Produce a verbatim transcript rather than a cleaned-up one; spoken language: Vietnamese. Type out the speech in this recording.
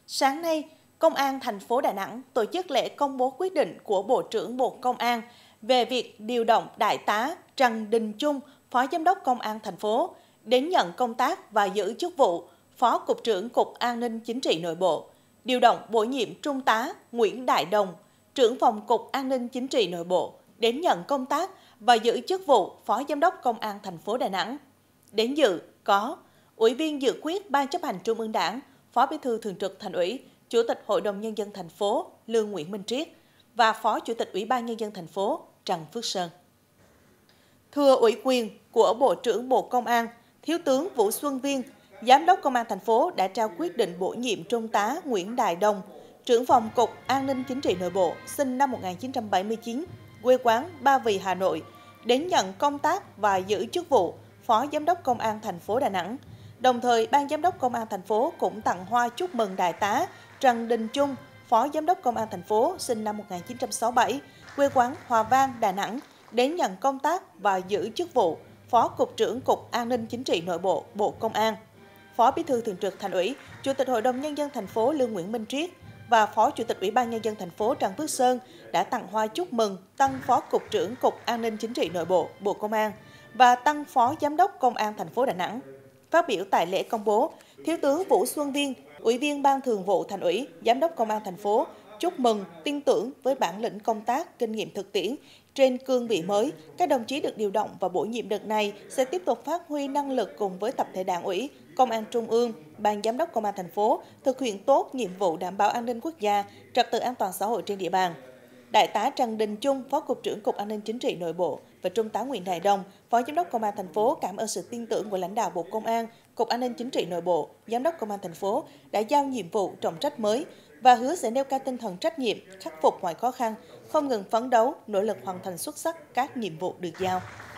Sáng nay, Công an thành phố Đà Nẵng tổ chức lễ công bố quyết định của Bộ trưởng Bộ Công an về việc điều động Đại tá Trần Đình Trung, Phó Giám đốc Công an thành phố, đến nhận công tác và giữ chức vụ Phó Cục trưởng Cục An ninh Chính trị Nội bộ, điều động bổ nhiệm Trung tá Nguyễn Đại Đồng, trưởng phòng Cục An ninh Chính trị Nội bộ, đến nhận công tác và giữ chức vụ Phó Giám đốc Công an thành phố Đà Nẵng. Đến dự có Ủy viên dự khuyết Ban chấp hành Trung ương Đảng, Phó Bí thư Thường trực Thành ủy, Chủ tịch Hội đồng Nhân dân thành phố Lương Nguyễn Minh Triết và Phó Chủ tịch Ủy ban Nhân dân thành phố Trần Phước Sơn. Thừa ủy quyền của Bộ trưởng Bộ Công an, Thiếu tướng Vũ Xuân Viên, Giám đốc Công an thành phố đã trao quyết định bổ nhiệm Trung tá Nguyễn Đại Đồng, trưởng phòng Cục An ninh Chính trị Nội bộ, sinh năm một nghìn chín trăm bảy mươi chín, quê quán Ba Vì, Hà Nội, đến nhận công tác và giữ chức vụ Phó Giám đốc Công an thành phố Đà Nẵng. Đồng thời, Ban Giám đốc Công an thành phố cũng tặng hoa chúc mừng Đại tá Trần Đình Trung, Phó Giám đốc Công an thành phố, sinh năm một nghìn chín trăm sáu mươi bảy, quê quán Hòa Vang, Đà Nẵng, đến nhận công tác và giữ chức vụ Phó Cục trưởng Cục An ninh Chính trị Nội bộ, Bộ Công an. Phó Bí thư Thường trực Thành ủy, Chủ tịch Hội đồng Nhân dân thành phố Lương Nguyễn Minh Triết và Phó Chủ tịch Ủy ban Nhân dân thành phố Trần Phước Sơn đã tặng hoa chúc mừng tân Phó Cục trưởng Cục An ninh Chính trị Nội bộ, Bộ Công an và tân Phó Giám đốc Công an thành phố Đà Nẵng. Phát biểu tại lễ công bố, Thiếu tướng Vũ Xuân Viên, Ủy viên Ban Thường vụ Thành ủy, Giám đốc Công an thành phố chúc mừng, tin tưởng với bản lĩnh công tác, kinh nghiệm thực tiễn trên cương vị mới, các đồng chí được điều động và bổ nhiệm đợt này sẽ tiếp tục phát huy năng lực cùng với tập thể Đảng ủy, Công an Trung ương, Ban Giám đốc Công an thành phố thực hiện tốt nhiệm vụ đảm bảo an ninh quốc gia, trật tự an toàn xã hội trên địa bàn. Đại tá Trần Đình Trung, Phó Cục trưởng Cục An ninh Chính trị Nội bộ và Trung tá Nguyễn Đại Đồng, Phó Giám đốc Công an thành phố cảm ơn sự tin tưởng của lãnh đạo Bộ Công an, Cục An ninh Chính trị Nội bộ, Giám đốc Công an thành phố đã giao nhiệm vụ trọng trách mới và hứa sẽ nêu cao tinh thần trách nhiệm, khắc phục mọi khó khăn, không ngừng phấn đấu, nỗ lực hoàn thành xuất sắc các nhiệm vụ được giao.